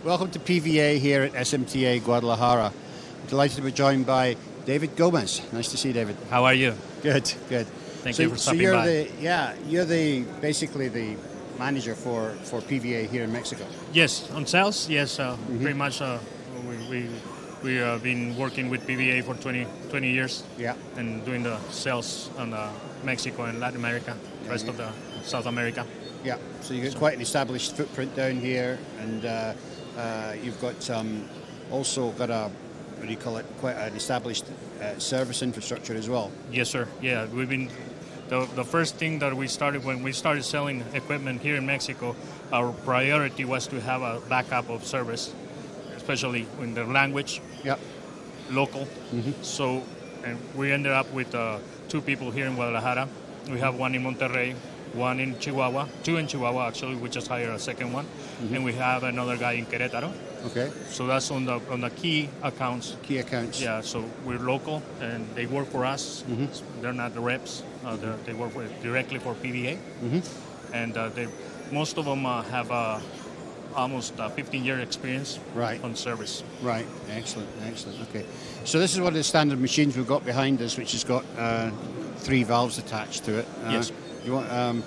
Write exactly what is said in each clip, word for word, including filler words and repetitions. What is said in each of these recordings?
Welcome to P V A here at S M T A Guadalajara. Delighted to be joined by David Gomez. Nice to see you, David. How are you? Good, good. Thank so, you for stopping so you're by. The, yeah, you're the basically the manager for, for P V A here in Mexico. Yes, on sales, yes, uh, Mm-hmm. pretty much. Uh, we we we have been working with P V A for twenty, twenty years. Yeah. And doing the sales on uh, Mexico and Latin America, Yeah, rest yeah. of the South America. Yeah, so you've got quite an established footprint down here, and uh, uh, you've got um, also got a, what do you call it, quite an established uh, service infrastructure as well. Yes, sir. Yeah, we've been. The, the first thing that we started when we started selling equipment here in Mexico, our priority was to have a backup of service, especially in the language, Yeah. local. Mm-hmm. So, and we ended up with uh, two people here in Guadalajara. We have one in Monterrey, one in Chihuahua, two in Chihuahua actually. We just hired a second one, Mm-hmm. and we have another guy in Querétaro. Okay. So that's on the on the key accounts. Key accounts. Yeah, so we're local, and they work for us. Mhm. They're not the reps. Uh, they're- they work for, directly for P V A, Mm-hmm. and uh, they most of them uh, have uh, almost uh, fifteen year experience Right. on service. Right. Excellent. Excellent. Okay. So this is one of the standard machines we've got behind us, which has got uh, three valves attached to it. Uh, Yes. You want? Um,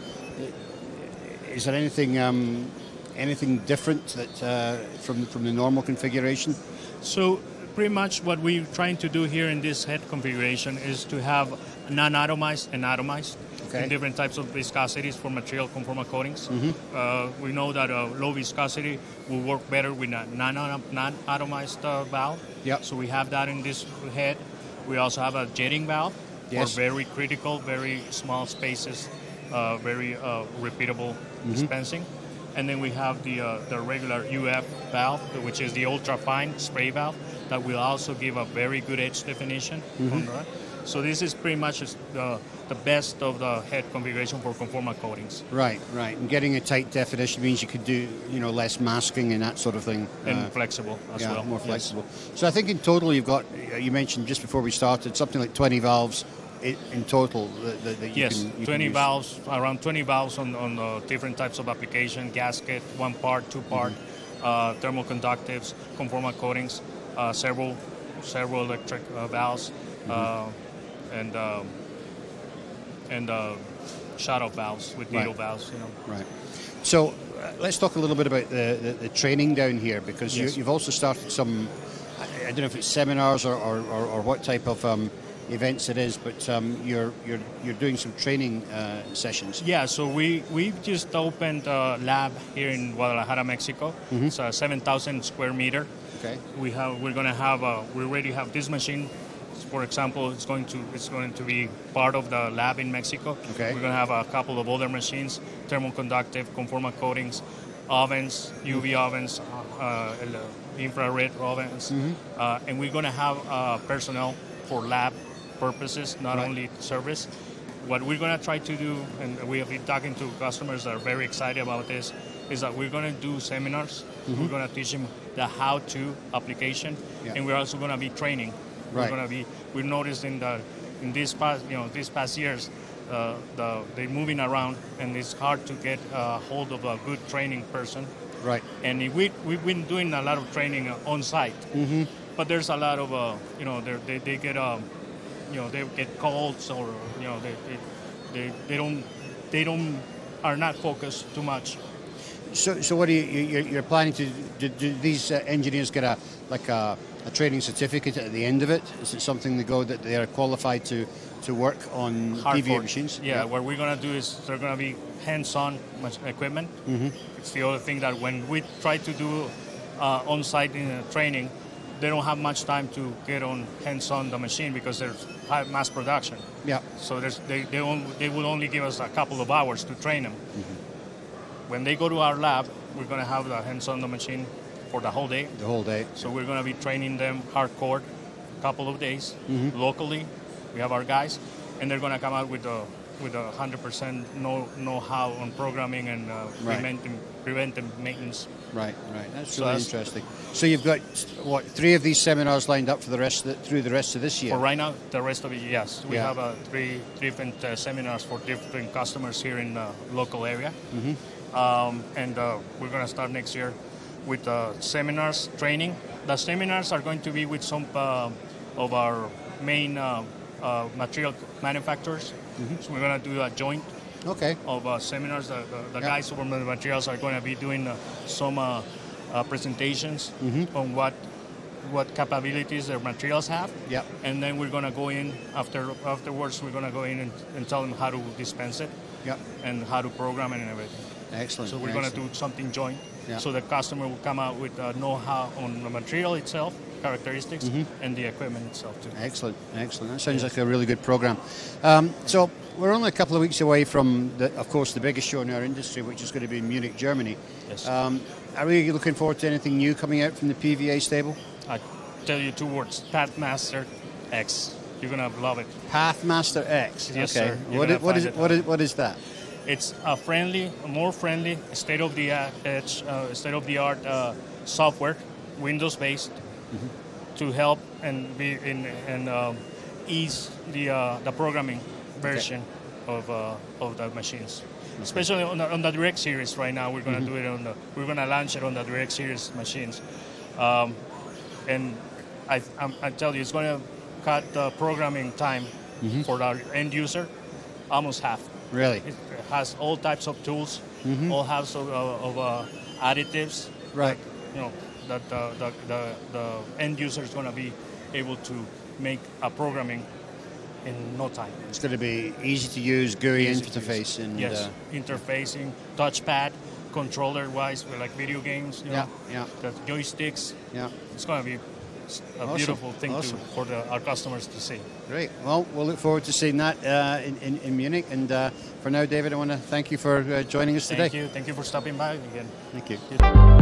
is there anything um, anything different that uh, from from the normal configuration? So pretty much what we're trying to do here in this head configuration is to have non-atomized and atomized Okay. in different types of viscosities for material conformal coatings. Mm-hmm. Uh, we know that uh, low viscosity will work better with a non- non-atomized uh, valve. Yep. So we have that in this head. We also have a jetting valve Yes. for very critical, very small spaces, uh, very uh, repeatable Mm-hmm. dispensing. And then we have the uh, the regular U F valve, which is the ultra fine spray valve that will also give a very good edge definition Mm-hmm. on that. So this is pretty much the the best of the head configuration for conformal coatings Right. Right. And getting a tight definition means you could do you know less masking and that sort of thing. and Uh, flexible as yeah, well. more Yes. flexible. So I think in total you've got, you mentioned just before we started, something like twenty valves i- in total that, that, that you Yes, can you can twenty use. valves, around twenty valves on, on uh, different types of application, gasket, one part, two part, Mm-hmm. uh, thermal conductives, conformal coatings, uh, several several electric uh, valves, Mm-hmm. uh, and um, and uh, shut-off valves with needle Right. valves, you know. Right. So uh, let's talk a little bit about the, the, the training down here, because Yes. you, you've also started some, I, I don't know if it's seminars or, or, or, or what type of um, events it is, but um, you're, you're, you're doing some training uh, sessions. Yeah, so we we just opened a lab here in Guadalajara, Mexico. Mm-hmm. It's a seven thousand square meter. Okay. We have we're going to have a, we already have this machine. For example, it's going to it's going to be part of the lab in Mexico. Okay. We're going to have a couple of other machines, thermoconductive, conformal coatings, ovens, U V ovens, uh, el- infrared ovens, Mm-hmm. uh, and we're going to have uh, personnel for lab purposes, not Right. only service. What we're going to try to do, and we have been talking to customers that are very excited about this, is that we're going to do seminars. We're going to teach them the how-to application, Yeah. and we're also going to be training. We're Right. going to be. We noticed in the in these past you know these past years, uh, the they're moving around, and it's hard to get a hold of a good training person. Right. And if we we've been doing a lot of training uh, on site, Mm-hmm. but there's a lot of uh, you know they're- they they get um you know they get colds, or you know they they they, they don't they don't are not focused too much. So, so what are you, you, you're planning to do, do these uh, engineers get a, like a, a training certificate at the end of it? Is it something they go that they are qualified to, to work on P V A Hardcore. machines? Yeah, what we're gonna do is they're gonna be hands-on mach- equipment. Mm-hmm. It's the other thing that when we try to do uh, on-site uh, training, they don't have much time to get on hands-on the machine because there's high mass production. Yeah. So there's, they they, on, they will only give us a couple of hours to train them. Mm-hmm. When they go to our lab, we're gonna have the hands-on the machine for the whole day. The whole day. So we're gonna be training them hardcore, a couple of days Mm-hmm. locally. We have our guys, and they're gonna come out with a with a hundred percent know know-how on programming and uh, Right. preventive preventive maintenance. Right, right. That's So really that's- interesting. So you've got what three of these seminars lined up for the rest of the, through the rest of this year. For right now, the rest of it, yes, we Yeah. have uh, three different uh, seminars for different customers here in the local area, Mm-hmm. um, and uh, we're gonna start next year with uh, seminars, training. The seminars are going to be with some uh, of our main uh, uh, material manufacturers. Mm-hmm. So we're going to do a joint okay. of uh, seminars. The, the, the yeah. guys from the materials are going to be doing uh, some uh, uh, presentations mm-hmm. on what what capabilities their materials have. Yep. And then we're going to go in after afterwards. We're going to go in and, and tell them how to dispense it. Yep. And how to program it and everything. Excellent. So we're going to do something joint. Yep. So the customer will come out with uh, know-how on the material itself, characteristics, mm-hmm. and the equipment itself too. Excellent, excellent. That sounds yes. like a really good program. Um, so we're only a couple of weeks away from, the, of course, the biggest show in our industry, which is going to be in Munich, Germany. Yes. Um, are we looking forward to anything new coming out from the P V A stable? I tell you two words: Pathmaster X. You're gonna love it. Pathmaster X. Yes, okay. sir. What is, what is it? What is what is that? It's a friendly, more friendly, state of the uh, uh, state of the art uh, software, Windows based, mm-hmm. to help and be in and um, ease the uh, the programming version okay. of uh, of the machines. Okay. Especially on the, on the Direct series right now, we're gonna mm-hmm. do it on the we're gonna launch it on the Direct series machines, um, and I I'm, I tell you, it's gonna cut the programming time mm-hmm. for our end user almost half. Really? It has all types of tools, mm-hmm. all types of, uh, of uh, additives. Right. That, you know, that uh, the, the, the end user is going to be able to make a programming in no time. It's going to be easy to use, G U I easy interface. And, yes, uh, interfacing, touchpad, controller-wise, for like video games. You yeah, know, yeah. The joysticks. Yeah. It's going to be a awesome. beautiful thing awesome. to, for the, our customers to see. Great. Well, we'll look forward to seeing that uh, in, in, in Munich. And uh, for now, David, I want to thank you for uh, joining us today. Thank you. Thank you for stopping by again. Thank you.